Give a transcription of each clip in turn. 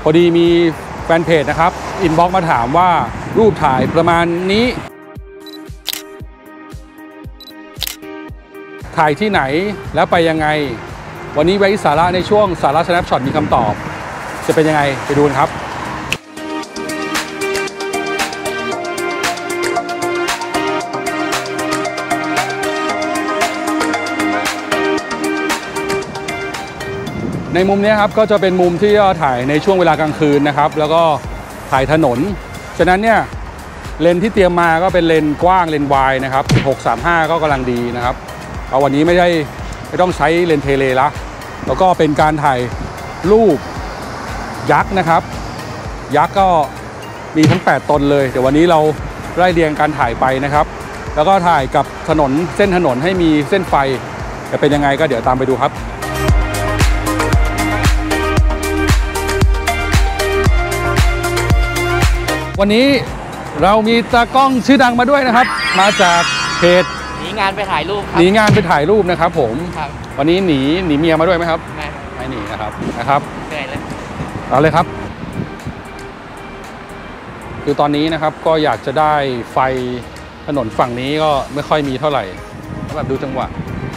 พอดีมีแฟนเพจนะครับอินบ็อกซ์มาถามว่ารูปถ่ายประมาณนี้ถ่ายที่ไหนแล้วไปยังไงวันนี้ไว้สาระในช่วงสาระ Snapshot มีคำตอบจะเป็นยังไงไปดูกันครับในมุมนี้ครับก็จะเป็นมุมที่ถ่ายในช่วงเวลากลางคืนนะครับแล้วก็ถ่ายถนนฉะนั้นเนี่ยเลนที่เตรียมมาก็เป็นเลนกว้างเลนวายนะครับ635ก็กำลังดีนะครับเอาวันนี้ไม่ต้องใช้เลนเทเลละแล้วก็เป็นการถ่ายรูปยักษ์นะครับยักษ์ก็มีทั้ง8ตนเลยเดี๋ยววันนี้เราไล่เรียงการถ่ายไปนะครับแล้วก็ถ่ายกับถนนเส้นถนนให้มีเส้นไฟจะเป็นยังไงก็เดี๋ยวตามไปดูครับวันนี้เรามีตากล้องชื่อดังมาด้วยนะครับมาจากเพจหนีงานไปถ่ายรูปครับหนีงานไปถ่ายรูปนะครับผมครับวันนี้หนีเมียมาด้วยไหมครับไม่หนีนะครับเหนื่อยเลยเอาเลยครับคือตอนนี้นะครับก็อยากจะได้ไฟถนนฝั่งนี้ก็ไม่ค่อยมีเท่าไหร่แบบดูจังหวะ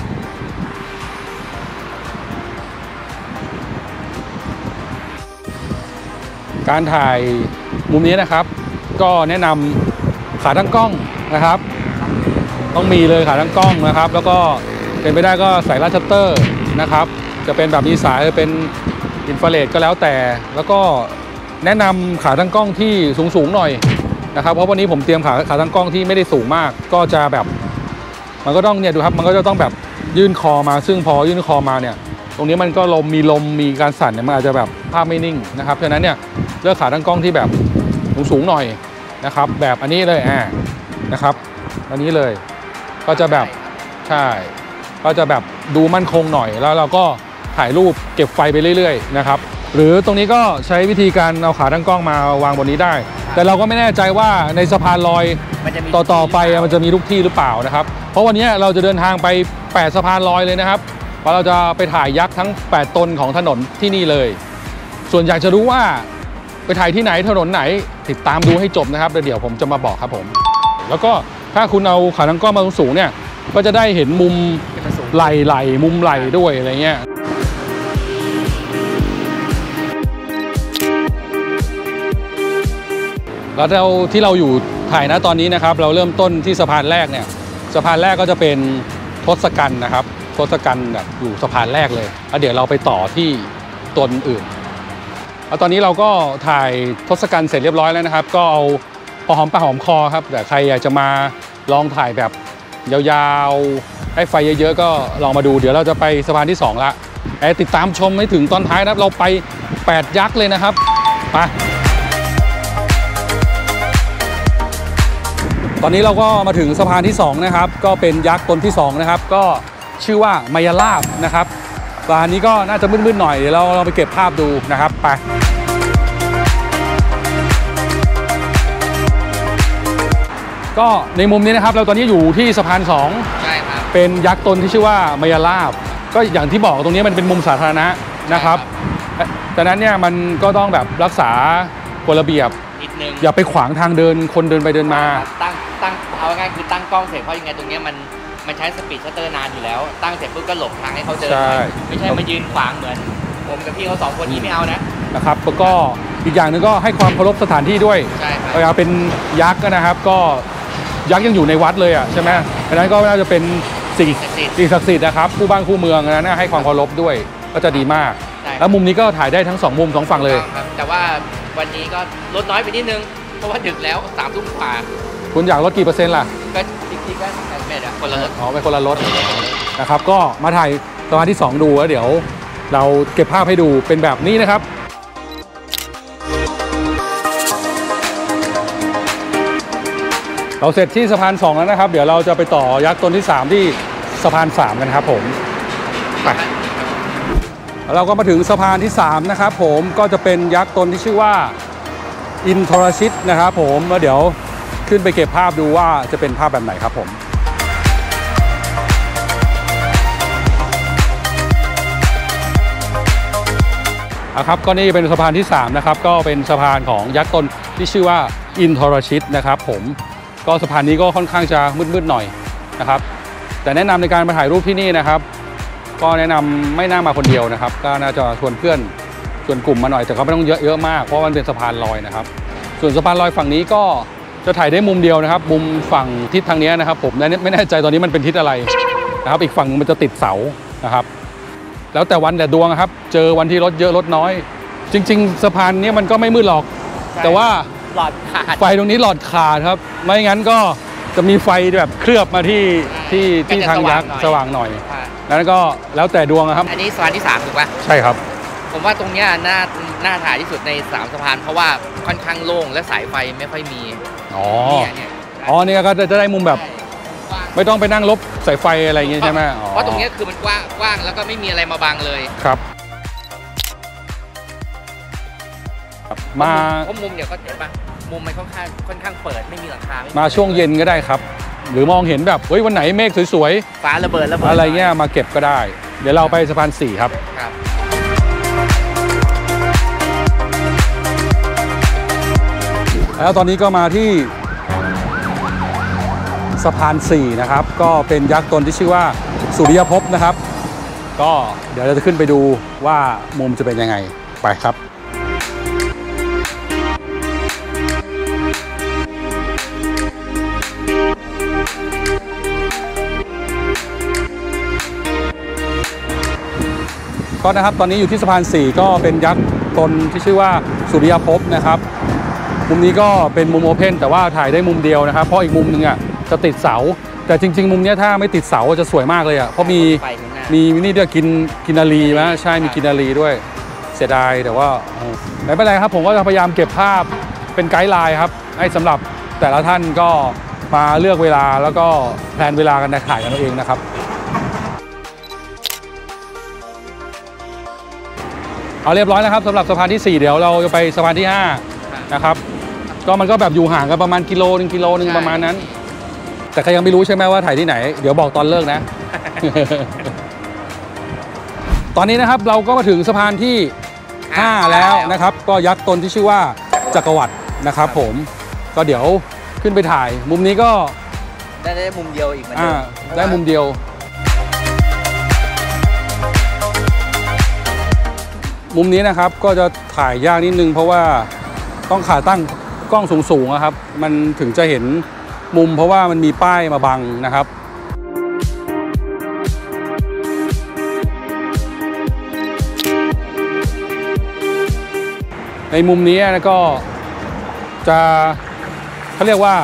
การถ่ายมุมนี้นะครับก็แนะนำขาตั้งกล้องนะครับต้องมีเลยขาตั้งกล้องนะครับแล้วก็เป็นไปได้ก็ใส่ลาชัตเตอร์นะครับจะเป็นแบบมีสายเป็นอินฟราเรดก็แล้วแต่แล้วก็แนะนำขาตั้งกล้องที่สูงหน่อยนะครับเพราะวันนี้ผมเตรียมขาตั้งกล้องที่ไม่ได้สูงมากก็จะแบบมันก็ต้องเนี่ยดูครับมันก็จะต้องแบบยื่นคอมาซึ่งพอยื่นคอมาเนี่ยตรงนี้มันก็ลมมีการสั่นเนี่ยมันอาจจะแบบภาพไม่นิ่งนะครับฉะนั้นเนี่ยเลือกขาตั้งกล้องที่แบบสูงหน่อยนะครับแบบอันนี้เลยนะครับอันนี้เลยก็จะแบบใช่ก็จะแบบดูมั่นคงหน่อยแล้วเราก็ถ่ายรูปเก็บไฟไปเรื่อยๆนะครับหรือตรงนี้ก็ใช้วิธีการเอาขาตั้งกล้องมาวางบนนี้ได้แต่เราก็ไม่แน่ใจว่าในสะพานลอยต่อไปมันจะมีทุกที่หรือเปล่านะครับเพราะวันนี้เราจะเดินทางไป8สะพานลอยเลยนะครับเพราะเราจะไปถ่ายยักษ์ทั้ง8ตนของถนนที่นี่เลยส่วนอยากจะรู้ว่าไปถ่ายที่ไหนถนนไหนติดตามดูให้จบนะครับเดี๋ยวผมจะมาบอกครับผมแล้วก็ถ้าคุณเอาขาตั้งกล้องมาสูงเนี่ยก็จะได้เห็นมุมไหล่มุมไหล่ด้วยอะไรเงี้ยแล้วที่เราอยู่ถ่ายนะตอนนี้นะครับเราเริ่มต้นที่สะพานแรกเนี่ยสะพานแรกก็จะเป็นทศกัณฐ์นะครับทศกัณฐ์แบบอยู่สะพานแรกเลยแล้วเดี๋ยวเราไปต่อที่ตนอื่นแล้วตอนนี้เราก็ถ่ายทศกัณฐ์เสร็จเรียบร้อยแล้วนะครับก็เอาพอหอมปากหอมคอครับแต่ใครอยากจะมาลองถ่ายแบบยาวๆให้ไฟเยอะๆก็ลองมาดูเดี๋ยวเราจะไปสะพานที่2ละติดตามชมให้ถึงตอนท้ายนะครับเราไป8ยักษ์เลยนะครับไปตอนนี้เราก็มาถึงสะพานที่2นะครับก็เป็นยักษ์ตนที่2นะครับก็ชื่อว่ามายาลาบนะครับสะพานนี้ก็น่าจะมืดๆหน่อยเดี๋ยวเราไปเก็บภาพดูนะครับไปก็ในมุมนี้นะครับเราตอนนี้อยู่ที่สะพาน2ใช่ครับเป็นยักษ์ตนที่ชื่อว่ามายาลาบก็อย่างที่บอกตรงนี้มันเป็นมุมสาธารณะนะครับดังนั้นเนี่ยมันก็ต้องแบบรักษากฎระเบียบนิดนึงอย่าไปขวางทางเดินคนเดินไปเดินมาตั้งเอาง่ายคือตั้งกล้องเสร็จเพราะยังไงตรงนี้มันใช้สปีดชัตเตอร์นานอยู่แล้วตั้งเสร็จปุ๊บก็หลบทางให้เขาเดินไม่ใช่มายืนขวางเหมือนผมกับพี่เขา2คนนี้ไม่เอานะครับแล้วก็อีกอย่างหนึ่งก็ให้ความเคารพสถานที่ด้วยใช่ครับเวลาเป็นยักษ์นะครับก็ยักษ์ยังอยู่ในวัดเลยอ่ะใช่ไหมเพราะฉะนั้นก็น่าจะเป็นสิ่งศักดิ์สิทธิ์นะครับคู่บ้านคู่เมืองนั้นให้ความเคารพด้วยก็จะดีมากแล้วมุมนี้ก็ถ่ายได้ทั้ง2มุม2ฝั่งเลยแต่ว่าวันนี้ก็ลดน้อยไปนิดนึงเพราะว่าดึกแล้ว3 ทุ่มกว่าคุณอยากลดกี่เปอร์เซ็นต์ล่ะก็จริงๆก็ไม่ได้คนละรถไม่คนละรถนะครับก็มาถ่ายสะพานที่2ดูแล้วเดี๋ยวเราเก็บภาพให้ดูเป็นแบบนี้นะครับเราเสร็จที่สะพาน2แล้วนะครับเดี๋ยวเราจะไปต่อยักษ์ตนที่3ที่สะพาน3กันครับผมไปเราก็มาถึงสะพานที่3นะครับผมก็จะเป็นยักษ์ตนที่ชื่อว่าอินทรชิตนะครับผมแล้วเดี๋ยวขึ้นไปเก็บภาพดูว่าจะเป็นภาพแบบไหนครับผมครับก็นี่เป็นสะพานที่3นะครับก็เป็นสะพานของยักษ์ตนที่ชื่อว่าอินทรชิตนะครับผมก็สะพานนี้ก็ค่อนข้างจะมืดๆหน่อยนะครับแต่แนะนำในการมาถ่ายรูปที่นี่นะครับก็แนะนำไม่น่ามาคนเดียวนะครับก็น่าจะชวนเพื่อนชวนกลุ่มมาหน่อยแต่ก็ไม่ต้องเยอะมากเพราะมันเป็นสะพานลอยนะครับส่วนสะพานลอยฝั่งนี้ก็จะถ่ายได้มุมเดียวนะครับมุมฝั่งทิศทางนี้นะครับผมไม่แน่ใจตอนนี้มันเป็นทิศอะไรนะครับอีกฝั่งมันจะติดเสานะครับแล้วแต่วันแต่ดวงครับเจอวันที่รถเยอะรถน้อยจริงๆสะพานนี้มันก็ไม่มืดหรอกแต่ว่าหลอดขาดไฟตรงนี้หลอดขาดครับไม่งั้นก็จะมีไฟแบบเคลือบมาที่ทางยักษ์สว่างหน่อยแล้วก็แล้วแต่ดวงครับอันนี้สะพานที่3ถูกป่ะใช่ครับผมว่าตรงนี้น่าถ่ายที่สุดใน3สะพานเพราะว่าค่อนข้างโล่งและสายไฟไม่ค่อยมีเนี่ยก็จะได้มุมแบบไม่ต้องไปนั่งลบสายไฟอะไรอย่างเงี้ยใช่ไหมเพราะตรงนี้คือมันกว้างแล้วก็ไม่มีอะไรมาบังเลยครับมาเพราะมุมเดี๋ยวก็เห็นป่ะมุมมันค่อนข้างเปิดไม่มีหลังคามาช่วงเย็นก็ได้ครับหรือมองเห็นแบบเฮ้ยวันไหนเมฆสวยๆฟ้าระเบิดอะไรเงี้ยมาเก็บก็ได้เดี๋ยวเราไปสะพาน4ครับแล้วตอนนี้ก็มาที่สะพาน4นะครับก็เป็นยักษ์ตนที่ชื่อว่าสุริยภพนะครับก็เดี๋ยวเราจะขึ้นไปดูว่ามุมจะเป็นยังไงไปครับก็นะครับตอนนี้อยู่ที่สะพาน4ก็เป็นยักษ์ตนที่ชื่อว่าสุริยภพนะครับมุมนี้ก็เป็นมุมโอเพ่นแต่ว่าถ่ายได้มุมเดียวนะครับเพราะอีกมุมนึงอ่ะจะติดเสาแต่จริงๆมุมนี้ถ้าไม่ติดเสาจะสวยมากเลยอ่ะเพราะมีนี่ด้วยกินนารีนะใช่มีกินนารีด้วยเสียดายแต่ว่าไม่เป็นไรครับผมก็จะพยายามเก็บภาพเป็นไกด์ไลน์ครับให้สำหรับแต่ละท่านก็มาเลือกเวลาแล้วก็แพลนเวลากันถ่ายกันเองนะครับเอาเรียบร้อยนะครับสำหรับสะพานที่4เดี๋ยวเราจะไปสะพานที่5นะครับก็มันก็แบบอยู่ห่างกันประมาณกิโลนึงประมาณนั้นแต่ก็ยังไม่รู้ใช่ไหมว่าถ่ายที่ไหนเดี๋ยวบอกตอนเลิกนะ ตอนนี้นะครับเราก็มาถึงสะพานที่5แล้วนะครับก็ยักษ์ตนที่ชื่อว่าจักรวรรดินะครับผมก็เดี๋ยวขึ้นไปถ่ายมุมนี้ก็ได้มุมเดียวอีกเหมือนเดิมได้มุมเดียวมุมนี้นะครับก็จะถ่ายยากนิดนึงเพราะว่าต้องขาตั้งกล้องสูงๆนะครับมันถึงจะเห็นมุมเพราะว่ามันมีป้ายมาบังนะครับในมุมนี้ก็จะเขาเรียกว่า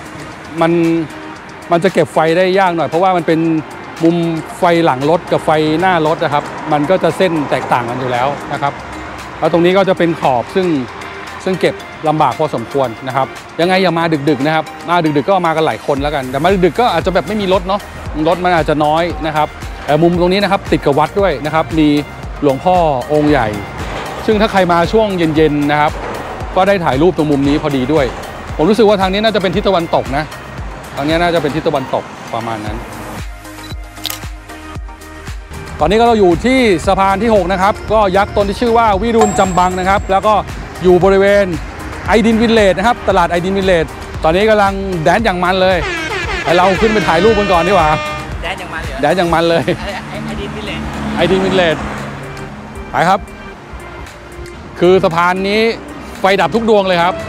มันจะเก็บไฟได้ยากหน่อยเพราะว่ามันเป็นมุมไฟหลังรถกับไฟหน้ารถนะครับมันก็จะเส้นแตกต่างกันอยู่แล้วนะครับแล้วตรงนี้ก็จะเป็นขอบซึ่งเก็บลำบากพอสมควรนะครับยังไงอย่ามาดึกๆนะครับมาดึกๆก็มากันหลายคนแล้วกันแต่มาดึกๆก็อาจจะแบบไม่มีรถเนาะรถมันอาจจะน้อยนะครับแต่มุมตรงนี้นะครับติดกับวัดด้วยนะครับมีหลวงพ่อองค์ใหญ่ซึ่งถ้าใครมาช่วงเย็นๆนะครับก็ได้ถ่ายรูปตรงมุมนี้พอดีด้วยผมรู้สึกว่าทางนี้น่าจะเป็นทิศตะวันตกนะทางนี้น่าจะเป็นทิศตะวันตกประมาณนั้นตอนนี้ก็เราอยู่ที่สะพานที่6นะครับก็ยักษ์ตนที่ชื่อว่าวิรุณจำบังนะครับแล้วก็อยู่บริเวณไอดินวิลเลจนะครับตลาดไอดินวิลเลจตอนนี้กำลังแดนอย่างมันเลยให้เราขึ้นไปถ่ายรูปกันก่อนดีกว่าแดนอย่างมันเลยแดนอย่างมันเลยไอดินวิลเลจไปครับคือสะพานนี้ไฟดับทุกดวงเลยครับ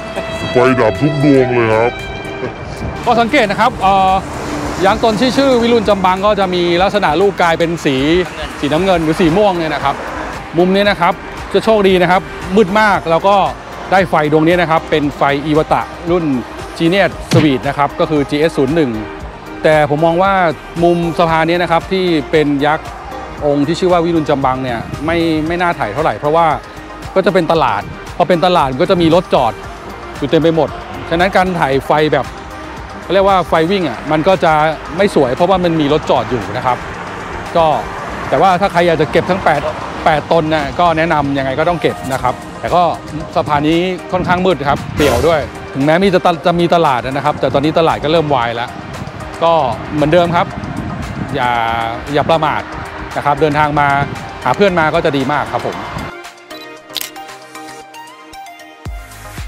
ก็สังเกตนะครับยักษ์ตนที่ชื่อวิรุณจำบังก็จะมีลักษณะรูปกายเป็นสีน้ำเงินหรือสีม่วงเนี่ยนะครับมุมนี้นะครับจะโชคดีนะครับมืดมากแล้วก็ได้ไฟดวงนี้นะครับเป็นไฟอีวตะรุ่น Genius Suite นะครับก็คือ GS01 แต่ผมมองว่ามุมสะพานนี้นะครับที่เป็นยักษ์องค์ที่ชื่อว่าวิรุณจำบังเนี่ยไม่น่าถ่ายเท่าไหร่เพราะว่าก็จะเป็นตลาดพอเป็นตลาดก็จะมีรถจอดอยู่เต็มไปหมดฉะนั้นการถ่ายไฟแบบเรียกว่าไฟวิ่งอ่ะมันก็จะไม่สวยเพราะว่ามันมีรถจอดอยู่นะครับก็แต่ว่าถ้าใครอยากจะเก็บทั้ง8ตนนะก็แนะนำยังไงก็ต้องเก็บนะครับแต่ก็สะพานนี้ค่อนข้างมืดครับเปี่ยวด้วยถึงแม้จะมีตลาดนะครับแต่ตอนนี้ตลาดก็เริ่มวายแล้วก็เหมือนเดิมครับอย่าประมาทนะครับเดินทางมาหาเพื่อนมาก็จะดีมากครับผม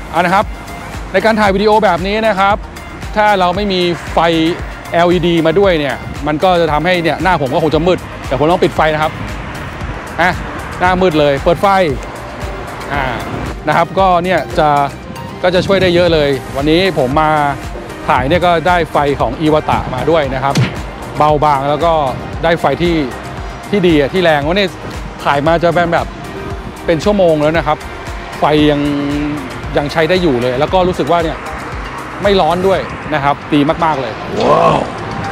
นะครับในการถ่ายวิดีโอแบบนี้นะครับถ้าเราไม่มีไฟ LED มาด้วยเนี่ยมันก็จะทำให้เนี่ยหน้าผมก็คงจะมืดแต่ผมต้องปิดไฟนะครับหน้ามืดเลยเปิดไฟนะครับก็เนี่ยก็จะช่วยได้เยอะเลยวันนี้ผมมาถ่ายเนี่ยก็ได้ไฟของอีวาตะมาด้วยนะครับเบาบางแล้วก็ได้ไฟที่ดีที่แรงว่าเนี่ยถ่ายมาจะแบบเป็นชั่วโมงแล้วนะครับไฟยังใช้ได้อยู่เลยแล้วก็รู้สึกว่าเนี่ยไม่ร้อนด้วยนะครับดีมากๆเลยว้าว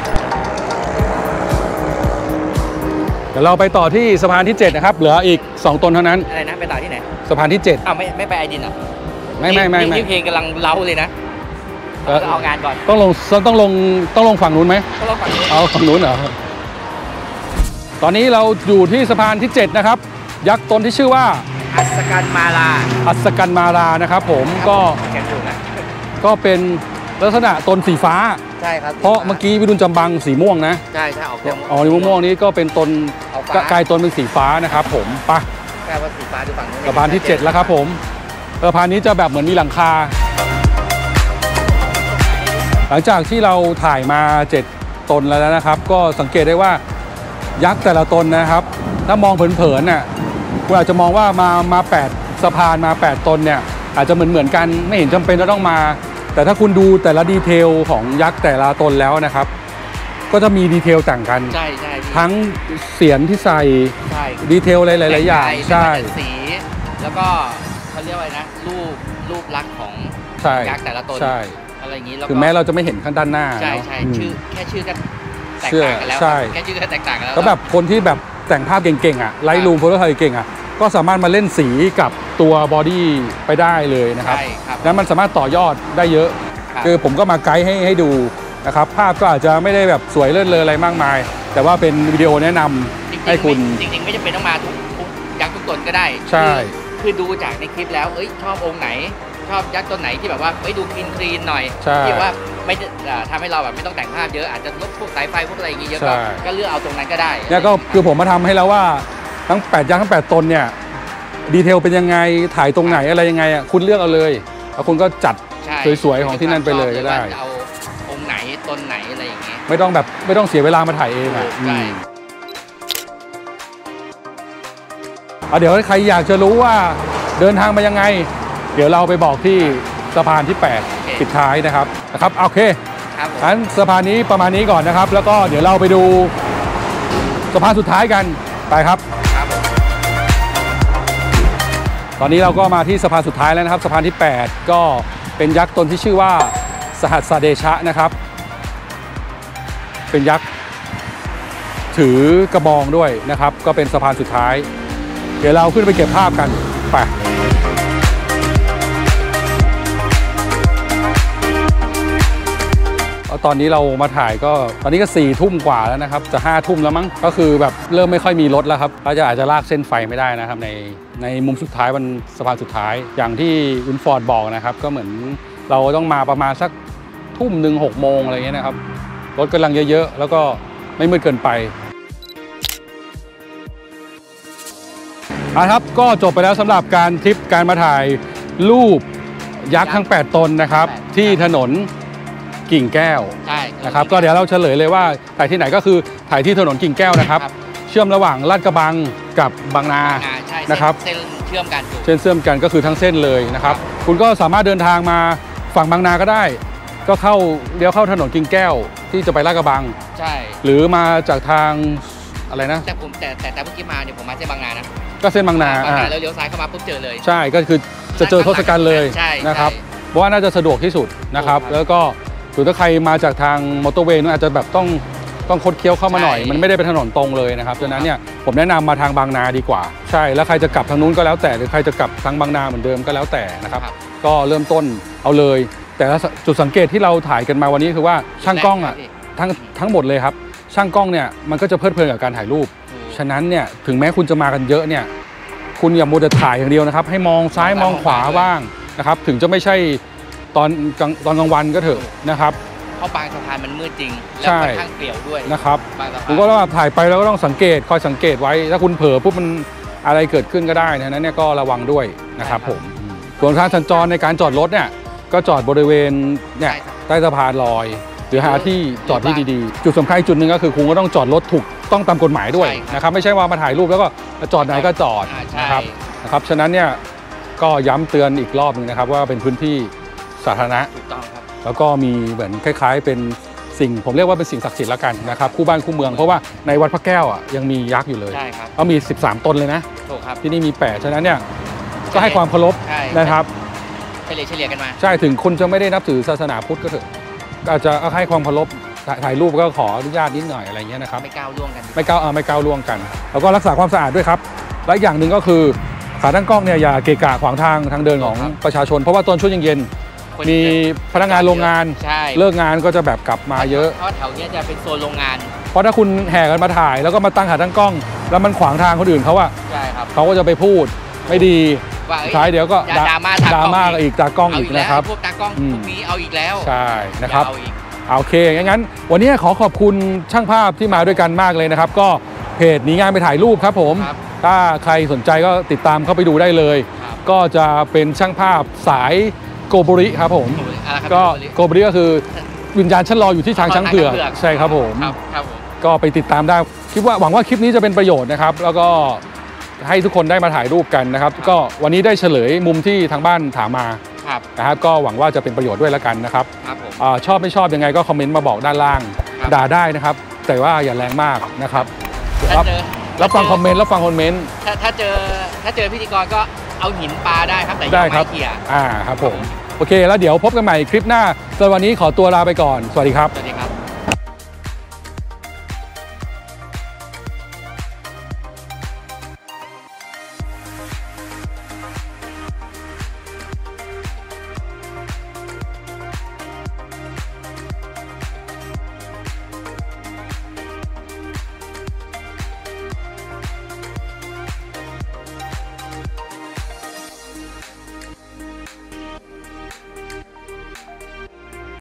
เดี๋ยวเราไปต่อที่สะพานที่7นะครับเหลืออีก2ตนเท่านั้นอะไรนะไปต่อที่ไหนสะพานที่7 อ้าวไม่ไปไอดินเหรอไม่นี่เพลงกำลังเล้าเลยนะเอางานก่อนต้องลงฝั่งนู้นไหมต้องลงฝั่งนู้นเอาฝั่งนู้นเหรอตอนนี้เราอยู่ที่สะพานที่7นะครับยักษ์ตนที่ชื่อว่าอัศกันมาลานะครับผมก็เป็นลักษณะตนสีฟ้าใช่ครับเพราะเมื่อกี้วิรุณจำบังสีม่วงนะใช่ออกม่วงนี้ก็เป็นตนกลายตนเป็นสีฟ้านะครับผมไปกลายเป็นสีฟ้าดูฝั่งนู้นสะพานที่7แล้วครับผมสะพานนี้จะแบบเหมือนมีหลังคาหลังจากที่เราถ่ายมา7ตนแล้วนะครับก็สังเกตได้ว่ายักษ์แต่ละตนนะครับถ้ามองเผินๆน่ะคุณอาจจะมองว่ามา8สะพานมา8ตนเนี่ยอาจจะเหมือนกันไม่เห็นจำเป็นจะต้องมาแต่ถ้าคุณดูแต่ละดีเทลของยักษ์แต่ละตนแล้วนะครับก็จะมีดีเทลต่างกันใช่ทั้งเสียนที่ใส่ดีเทลหลายๆอย่างใช่สีแล้วก็เขาเรียกว่าอะไรนะรูปลักษณ์ของยักษ์แต่ละตนอะไรอย่างนี้ถึงแม้เราจะไม่เห็นข้างด้านหน้าใช่ชื่อแค่ชื่อก็แตกต่างกันแล้วแค่ชื่อก็แตกต่างกันแล้วก็แบบคนที่แบบแต่งภาพเก่งๆอ่ะไลท์รูมโฟโต้ไทยเก่งอ่ะก็สามารถมาเล่นสีกับตัวบอดี้ไปได้เลยนะครับนั้นมันสามารถต่อยอดได้เยอะคือผมก็มาไกด์ให้ดูนะครับภาพก็อาจจะไม่ได้แบบสวยเลิศเลออะไรมากมายแต่ว่าเป็นวิดีโอแนะนำให้คุณจริงๆไม่จำเป็นต้องมาทุกยักษ์ทุกตนก็ได้ใช่คือดูจากในคลิปแล้วชอบองค์ไหนชอบยักษ์ตัวไหนที่แบบว่าดูคลีนหน่อยที่ว่าไม่ทำให้เราแบบไม่ต้องแต่งภาพเยอะอาจจะลบพวกสายไฟพวกอะไรอย่างเงี้ยเยอะก็เลือกเอาตรงนั้นก็ได้เนี่ยก็คือผมมาทำให้แล้วว่าทั้ง8ยักษ์ทั้ง8ตนเนี่ยดีเทลเป็นยังไงถ่ายตรงไหนอะไรยังไงอ่ะคุณเลือกเอาเลยแล้วคุณก็จัดสวยๆของที่นั่นไปเลยก็ได้เอาองค์ไหนตนไหนอะไรอย่างเงี้ยไม่ต้องเสียเวลามาถ่ายเองอ่ะเดี๋ยวใครอยากจะรู้ว่าเดินทางมายังไงเดี๋ยวเราไปบอกที่สะพานที่8ปิดท้ายนะครับโอเคงั้นสะพานนี้ประมาณนี้ก่อนนะครับแล้วก็เดี๋ยวเราไปดูสะพานสุดท้ายกันไปครับตอนนี้เราก็มาที่สะพานสุดท้ายแล้วนะครับสะพานที่8ก็เป็นยักษ์ตนที่ชื่อว่าสหัสเดชะนะครับเป็นยักษ์ถือกระบองด้วยนะครับก็เป็นสะพานสุดท้ายเดี๋ยวเราขึ้นไปเก็บภาพกันไปตอนนี้เรามาถ่ายก็ตอนนี้ก็4 ทุ่มกว่าแล้วนะครับจะ5 ทุ่มแล้วมั้งก็คือแบบเริ่มไม่ค่อยมีรถแล้วครับก็อาจจะลากเส้นไฟไม่ได้นะครับในมุมสุดท้ายบนสะพานสุดท้ายอย่างที่อุนฟอร์ดบอกนะครับก็เหมือนเราต้องมาประมาณสักทุ่มหนึ่ง6 โมงอะไรเงี้ยนะครับรถกำลังเยอะๆแล้วก็ไม่มืดเกินไปครับก็จบไปแล้วสำหรับการทริปการมาถ่ายรูปยักษ์ทั้ง8ตนนะครับที่ถนนกิ่งแก้วนะครับก็เดี๋ยวเราเฉลยเลยว่าถ่ายที่ไหนก็คือถ่ายที่ถนนกิ่งแก้วนะครับเชื่อมระหว่างลาดกระบังกับบางนานะครับเส้นเชื่อมกันก็คือทั้งเส้นเลยนะครับคุณก็สามารถเดินทางมาฝั่งบางนาก็ได้ก็เลี้ยวเข้าถนนกิ่งแก้วที่จะไปลาดกระบังใช่หรือมาจากทางอะไรนะแต่เมื่อกี้มาเนี่ยผมมาเส้นบางนานะก็เส้นบางนาแล้วเลี้ยวซ้ายเข้ามาปุ๊บเจอเลยใช่ก็คือจะเจอทศกัณฐ์เลยนะครับเพราะว่าน่าจะสะดวกที่สุดนะครับแล้วก็ถ้าใครมาจากทางมอเตอร์เวย์อาจจะแบบต้องคดเคี้ยวเข้ามาหน่อยมันไม่ได้เป็นถนนตรงเลยนะครับฉะนั้นเนี่ยผมแนะนำมาทางบางนาดีกว่าใช่แล้วใครจะกลับทางนู้นก็แล้วแต่หรือใครจะกลับทางบางนาเหมือนเดิมก็แล้วแต่นะครับก็เริ่มต้นเอาเลยแต่จุดสังเกตที่เราถ่ายกันมาวันนี้คือว่าช่างกล้องทั้งหมดเลยครับช่างกล้องเนี่ยมันก็จะเพลิดเพลินกับการถ่ายรูปฉะนั้นเนี่ยถึงแม้คุณจะมากันเยอะเนี่ยคุณอย่ามัวแต่ถ่ายอย่างเดียวนะครับให้มองซ้ายมองขวาบ้างนะครับถึงจะไม่ใช่ตอนกลางวันก็เถอะนะครับเพราะบางสะพานมันมืดจริงแล้วค่อนข้างเปลี่ยวด้วยนะครับผมก็ต้องถ่ายไปแล้วก็ต้องคอยสังเกตไว้ถ้าคุณเผลอปุ๊บมันอะไรเกิดขึ้นก็ได้นะนั้นเนี่ยก็ระวังด้วยนะครับผมส่วนทางสัญจรในการจอดรถเนี่ยก็จอดบริเวณเนี่ยใต้สะพานลอย หรือหาที่จอดที่ดีๆจุดสำคัญจุดหนึ่งก็คือคุณก็ต้องจอดรถถูกต้องตามกฎหมายด้วยนะครับไม่ใช่ว่ามาถ่ายรูปแล้วก็จอดไหนก็จอดนะครับฉะนั้นเนี่ยก็ย้ำเตือนอีกรอบนึงนะครับว่าเป็นพื้นที่สาธารณะถูกต้องครับแล้วก็มีเหมือนคล้ายๆเป็นสิ่งผมเรียกว่าเป็นสิ่งศักดิ์สิทธิ์ละกันนะครับคู่บ้านคู่เมืองเพราะว่าในวัดพระแก้วยังมียักษ์อยู่เลยก็มี13ตนเลยนะถูกครับที่นี่มี8ฉะนั้นเนี่ยก็ให้ความเคารพนะครับเฉลี่ยกันมาใช่ถึงคุณจะไม่ได้นับถือศาสนาพุทธก็เถอะอาจจะให้ความเคารพถ่ายรูปก็ขออนุญาตนิดหน่อยอะไรเงี้ยนะครับไม่ก้าวล่วงกันไม่ก้าวล่วงกันแล้วก็รักษาความสะอาดด้วยครับและอย่างหนึ่งก็คือขาตั้งกล้องเนี่ยอย่าเกะกะขวางทางเดินของประชาชนเพราะว่าตอนช่วงเย็นๆมีพนักงานโรงงานเลิกงานก็จะแบบกลับมาเยอะเพราะแถวนี้จะเป็นโซนโรงงานเพราะถ้าคุณแห่กันมาถ่ายแล้วก็มาตั้งขาตั้งกล้องแล้วมันขวางทางคนอื่นเขาอะเขาก็จะไปพูดไม่ดีท้ายเดี๋ยวก็ดราม่าอีกตากล้องอีกนะครับพวกตากล้องพวกนี้เอาอีกแล้วใช่นะครับโอเคงั้นวันนี้ขอขอบคุณช่างภาพที่มาด้วยกันมากเลยนะครับก็เพจหนีงานไปถ่ายรูปครับผมถ้าใครสนใจก็ติดตามเข้าไปดูได้เลยก็จะเป็นช่างภาพสายโกโบริครับผมก็โกโบริก็คือวิญญาณฉันรออยู่ที่ทางช้างเผือกใช่ครับผมก็ไปติดตามได้คิดว่าหวังว่าคลิปนี้จะเป็นประโยชน์นะครับแล้วก็ให้ทุกคนได้มาถ่ายรูปกันนะครับก็วันนี้ได้เฉลยมุมที่ทางบ้านถามมานะครับก็หวังว่าจะเป็นประโยชน์ด้วยแล้วกันนะครับชอบไม่ชอบยังไงก็คอมเมนต์มาบอกด้านล่างด่าได้นะครับแต่ว่าอย่าแรงมากนะครับรับฟังคอมเมนต์ถ้าเจอพิธีกรก็เอาหินปลาได้ครับแต่อย่าไม้เขี่ยครับผมโอเคแล้วเดี๋ยวพบกันใหม่คลิปหน้าสำหรับวันนี้ขอตัวลาไปก่อนสวัสดีครับ